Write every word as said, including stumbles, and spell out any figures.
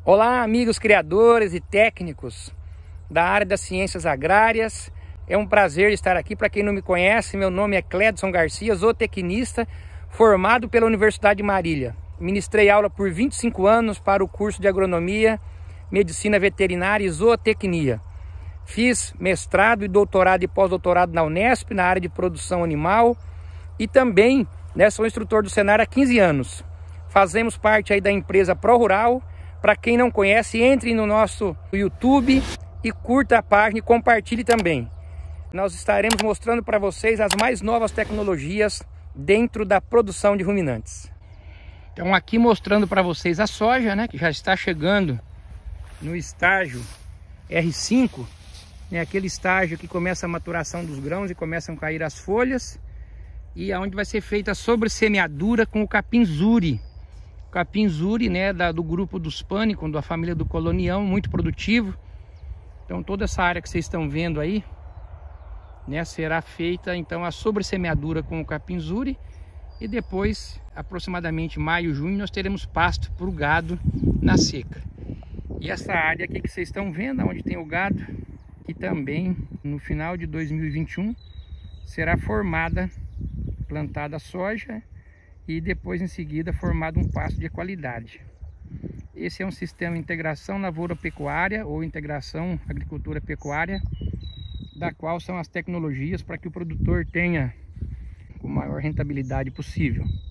Olá, amigos criadores e técnicos da área das ciências agrárias. É um prazer estar aqui. Para quem não me conhece, meu nome é Cledson Garcia, zootecnista, formado pela Universidade de Marília. Ministrei aula por vinte e cinco anos para o curso de agronomia, medicina veterinária e zootecnia. Fiz mestrado e doutorado e pós-doutorado na Unesp, na área de produção animal, e também né, sou instrutor do Senar há quinze anos. Fazemos parte aí da empresa ProRural. Para quem não conhece, entre no nosso YouTube e curta a página e compartilhe também. Nós estaremos mostrando para vocês as mais novas tecnologias dentro da produção de ruminantes. Então aqui mostrando para vocês a soja, né, que já está chegando no estágio R cinco, né, aquele estágio que começa a maturação dos grãos e começam a cair as folhas, e aonde vai ser feita a sobressemeadura com o capim zuri. Capim zuri, né, da, do grupo dos pânicos, da família do colonião, muito produtivo. Então toda essa área que vocês estão vendo aí, né, será feita então a sobressemeadura com o capim zuri, e depois, aproximadamente maio, junho, nós teremos pasto para o gado na seca. E essa área aqui que vocês estão vendo, onde tem o gado, que também no final de dois mil e vinte e um será formada, plantada a soja, e depois em seguida formado um pasto de qualidade. Esse é um sistema de integração lavoura-pecuária ou integração agricultura-pecuária, da qual são as tecnologias para que o produtor tenha a maior rentabilidade possível.